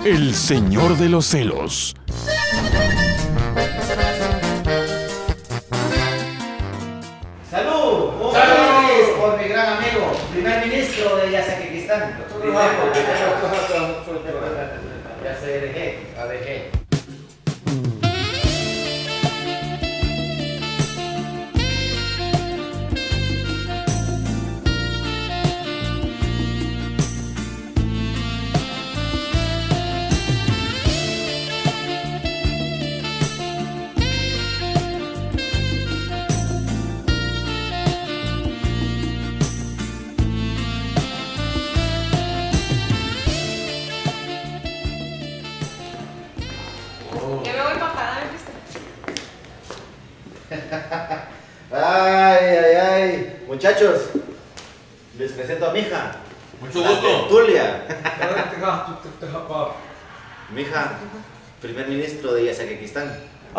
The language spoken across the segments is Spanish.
El señor de los celos. ¡Salud! ¡Un brindis por mi gran amigo, primer ministro de Yazakistán! Ya se dejé. Ay, muchachos, les presento a mi hija. Mucho gusto. Tulia. Mi hija, primer ministro de Yazakistán.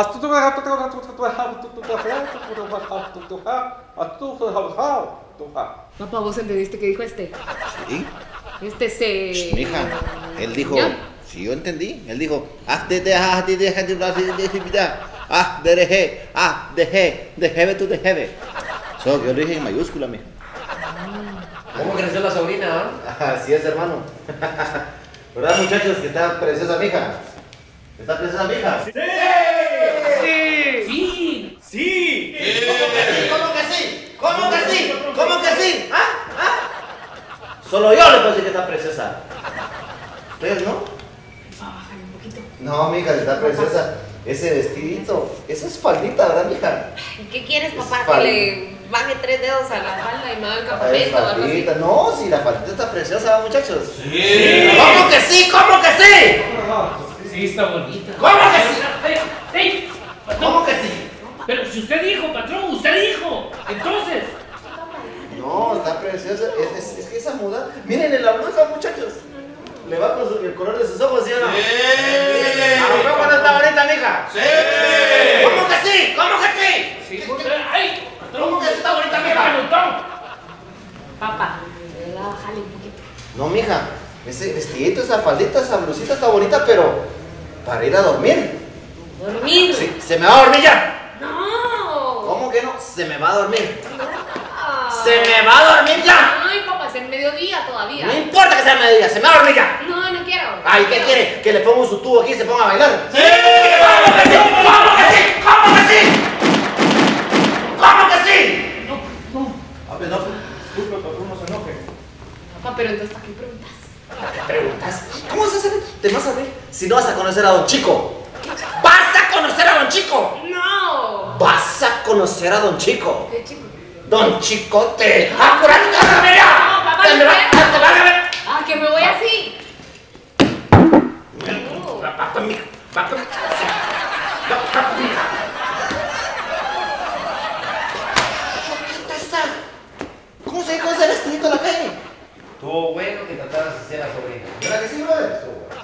Papá, ¿vos entendiste qué dijo este? ¿Sí? Mi hija, él dijo, ¿Ya? sí, yo entendí. Él dijo, yo lo dije en mayúscula, mija. ¿Cómo creció la sobrina? Así es, hermano. ¿Verdad, muchachos, que está preciosa mi hija? ¿Está preciosa mi hija? ¡Sí! Sí. ¡Sí! ¿Cómo que sí? ¿Cómo que sí? ¿Cómo que sí? Solo yo le puedo decir que está preciosa. ¿Ustedes no? Bájale un poquito. No, mija, está preciosa. Ese vestidito, esa es faldita, ¿verdad, mija? ¿Qué quieres, Es papá? falda. Que le baje 3 dedos a la falda y me haga el Es campamento o algo así. faldita. No, si la faldita está preciosa, ¿verdad, muchachos? Sí. ¿Cómo que sí? ¿Cómo que sí? Sí, está bonita. ¿Cómo que sí? ¡Ey! ¿Cómo que sí? Pero si usted dijo, patrón, usted dijo. Entonces. No, está preciosa. Es que esa muda. Miren la blusa, muchachos. Le va con el color de sus ojos, ¿sí o no? Sí. ¿A poco no está bonita, mija? Sí. ¿Cómo que sí? ¿Cómo que sí? Sí. ¡Ay! Patrón, ¿Cómo que está bonita, ¿qué mija? preguntó? Papá, bájale un poquito. No, mija. Ese vestidito, esa faldita, esa blusita está bonita, pero para ir a dormir. ¿Dormir? Sí, se me va a dormir ya. ¡No! ¿Cómo que no? Se me va a dormir. Ah. ¡Se me va a dormir ya! Ay, papá, es el mediodía todavía. No importa que sea mediodía, se me va a dormir ya. No, no quiero. Ay, ¿qué quiere? ¿Que le ponga su tubo aquí y se ponga a bailar? ¡Sí! ¿Cómo que sí? ¿Cómo que sí? ¿Cómo que sí? ¿Cómo que sí? No. A ver, no, disculpe, patrón, no se enoje. Papá, pero entonces, ¿para qué preguntas? ¿Qué preguntas? ¿Cómo vas a saber? Te vas a ver si no vas a conocer a Don Chico. ¡Vas a conocer a Don Chico! ¡No! ¡Vas a conocer a Don Chico! ¿Qué chico? ¡Don Chicote! ¡Apúrate, mira! No, papá, ¡Te no vas quiero. a ver! ¡Ah, que me voy así! Va conmigo, va conmigo. ¿Cómo se dejó ese vestidito en la calle? Estuvo bueno que trataras de hacer a sobrina. ¿Verdad que sí, brother?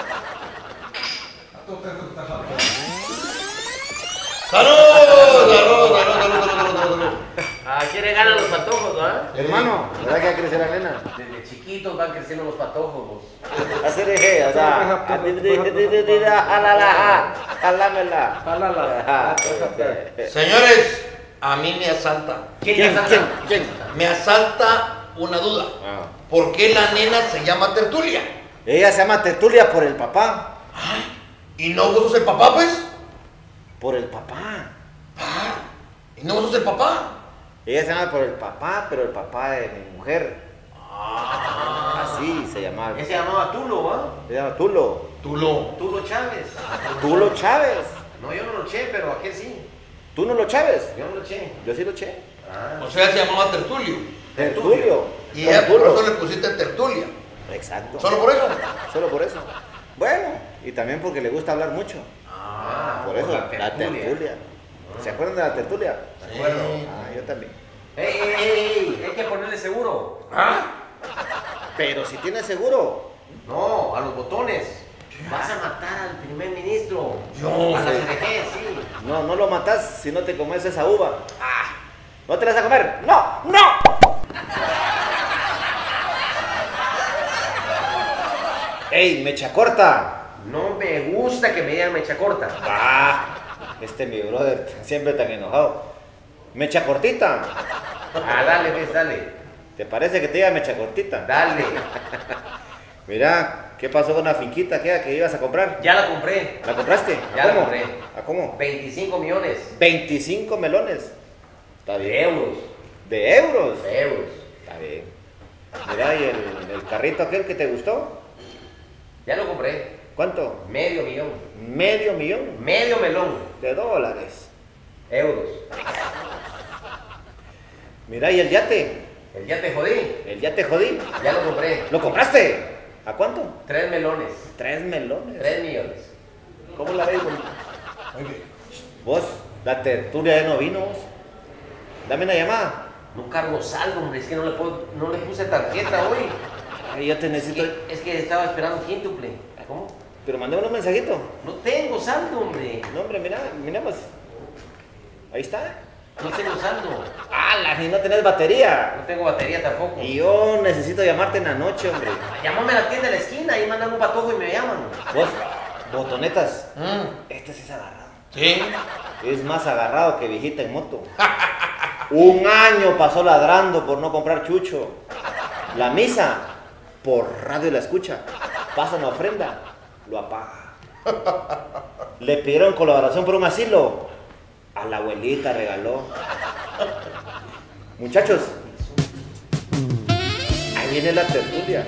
¡Salud! ¿Quiere ganar los patojos, ¿verdad? Hermano, ¿verdad que va a crecer la nena? Desde chiquitos van creciendo los patojos, vos. Hacer eje, o sea, Señores, a mí me asalta. ¿Quién? Me asalta una duda. ¿Por qué la nena se llama Tertulia? Ella se llama Tertulia por el papá. ¿Y no vos sos el papá, pues? Por el papá. ¿Y no vos sos el papá? Ella se llama por el papá, pero el papá de mi mujer. Así se llamaba. Ese se llamaba Tulo, ¿va? Se llama Tulo. Tulo. Tulo Chávez. Tulo Chávez. No, yo no lo eché, pero aquel sí. ¿Tú no lo Chávez? Yo no lo eché. Yo sí lo eché. O sea, se llamaba Tertulio. Tertulio. Y ella por Tertulo. eso le pusiste Tertulia. Exacto. ¿Solo por eso? Solo por eso. Bueno, y también porque le gusta hablar mucho. Por eso, la tertulia. ¿Se acuerdan de la tertulia? De acuerdo. Yo también. ¡Ey! Hay que ponerle seguro. Pero si tiene seguro. No, a los botones. Vas a matar al primer ministro. Yo A la sé. CDG, sí. No lo matas si no te comes esa uva. ¿No te la vas a comer? ¡No! ¡No! ¡Ey, mecha corta! No me gusta que me digan mecha corta. Mi brother, siempre tan enojado. Mecha cortita. Dale, pues, dale. ¿Te parece que te diga mecha cortita? Dale. Mira, ¿qué pasó con la finquita que ibas a comprar? Ya la compré. ¿La compraste? Ya la compré. ¿A cómo? 25 millones. 25 melones. Está De bien. euros. ¿De euros? De euros. Está bien. Mira, ¿y el carrito aquel que te gustó? Ya lo compré. ¿Cuánto? Medio millón. ¿Medio millón? Medio melón. De dólares. Euros. Mira, ¿y el yate? Ya te jodí. El yate jodí. Ya lo compré. ¿Lo compraste? ¿A cuánto? 3 melones. 3 melones. 3 millones. ¿Cómo la ves, güey? Vos, la tertulia ya no vino, vos. Dame una llamada. No cargo saldo, hombre. Es que no le puse tarjeta hoy. Ay, yo te necesito. Es que estaba esperando quíntuple. ¿Cómo? Pero mandame un mensajito. No tengo saldo, hombre. No, hombre, mira, pues. Ahí está. No tengo saldo. Y no tenés batería. No tengo batería tampoco. Y yo necesito llamarte en la noche, hombre. Llámame a la tienda de la esquina, ahí mandan un patojo y me llaman. Vos, botonetas. Este sí es agarrado. Sí. Es más agarrado que viejita en moto. Un año pasó ladrando por no comprar chucho. La misa, por radio la escucha. Pasa una ofrenda, lo apaga. Le pidieron colaboración por un asilo. A la abuelita regaló. Muchachos, ahí viene la tertulia.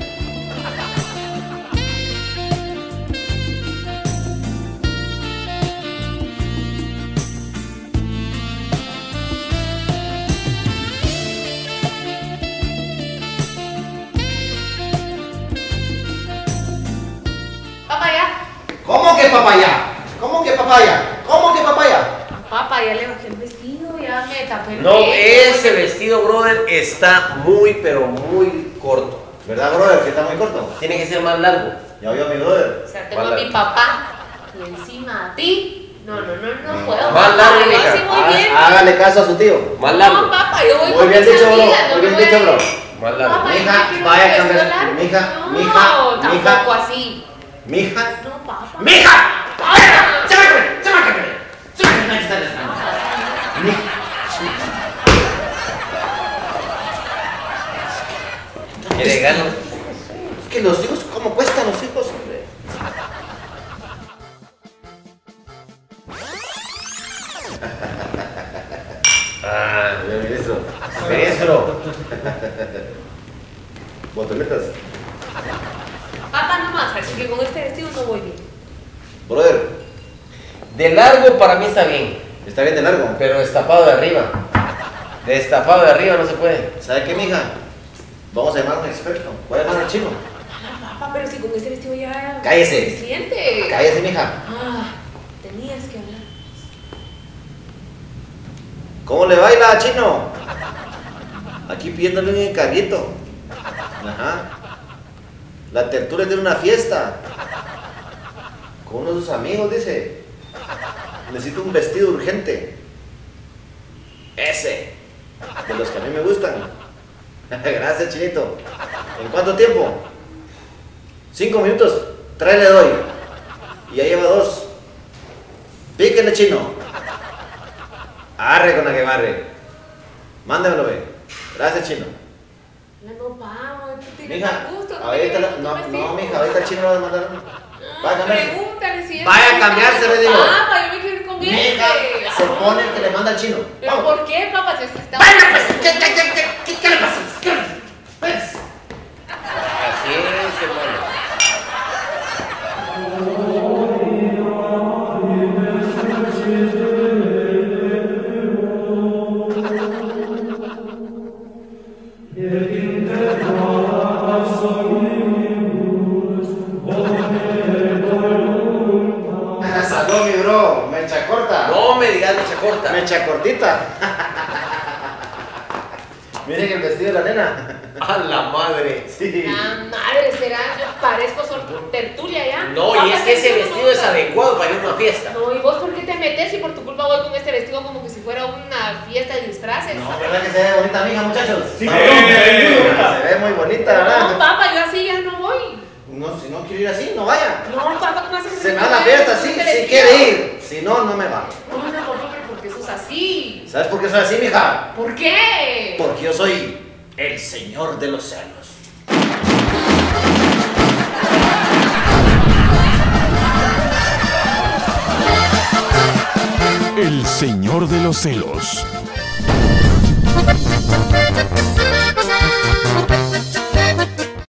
Papaya. ¿Cómo que papaya? ¿Cómo que papaya? ¿Cómo que papaya? Papá, ya le bajé el vestido, ya me tapé el No, pecho. ese vestido, brother, está muy, pero muy corto. ¿Verdad, brother? Que está muy corto. Tiene que ser más largo. Ya oyó mi brother. O sea, tengo a Vale. mi papá y encima a ti. No puedo. Más Papá, largo, yo mija. así muy bien. Hágale caso a su tío. Más No, largo. papá, yo voy Muy con bien mis dicho, bro. amigas, no Muy bien me voy dicho, a ir. bro. Más largo. Papá, yo Mija, no quiero vaya a un cambiar- vestido largo. mija, No, mija, tampoco mija. así. Mija. No, papá. ¡Mija! Papá. ¿Quiere ganas? Es que los hijos, ¿cómo cuestan los hijos, hombre? Señor ministro. Ministro. Botonetas. Papá, no más, así que con este vestido no voy bien. Brother, De largo para mí está bien, está bien de largo. pero destapado de arriba. Destapado de arriba no se puede. ¿Sabe qué, mija? Vamos a llamar a un experto. Voy a llamar al chino. Papá, pero si con este vestido ya... Cállese. Suficiente. Cállese, mija. Tenías que hablar. ¿Cómo le baila, chino? Aquí pidiéndole un encarguito. Ajá. La tertulia tiene una fiesta. Con uno de sus amigos, dice. Necesito un vestido urgente. Ese. De los que a mí me gustan. Gracias, chinito. ¿En cuánto tiempo? 5 minutos. 3 le doy. Y ya lleva 2. Píquenle, chino. Arre con la que barre. Mándamelo, ve. Gracias, chino. No, vamos, tú tienes Mija, más gusto. ahorita no, mija, ahorita el chino lo va a mandar. Vaya a cambiarse. Pregúntale si es. Vaya a cambiarse, le digo. Papá, yo me quiero ir con Mija, este. se pone el que le manda al chino. ¿Pero Vamos. por qué, papá? Si usted está... Vaya, pues, ¿qué le pasa? ¿Qué le pasa? Pues. Así es, hermano. Salud, mi bro. Mecha corta. No me digas mecha corta. Mecha cortita. Miren el vestido de la nena. A la madre. Sí. La madre, será. Yo parezco tertulia ya. No, Papá, y es que ese no me vestido es gusta. adecuado para ir a una fiesta. No, ¿y vos por qué te metes y por tu culpa voy con este vestido como que si fuera una fiesta de disfraces? No, ¿verdad que se ve bonita, amiga, muchachos? Sí, se ve muy bonita, No, ¿verdad? papá, yo así ya no voy. No si no quiere ir así, no vaya. No, papá, ¿cómo haces que Se me da la fiesta, sí, sí quiere ir. Si no, no me va. No, papá, pero ¿por qué sos así? ¿Sabes por qué soy así, mija? ¿Por qué? Porque yo soy el señor de los celos. El señor de los celos.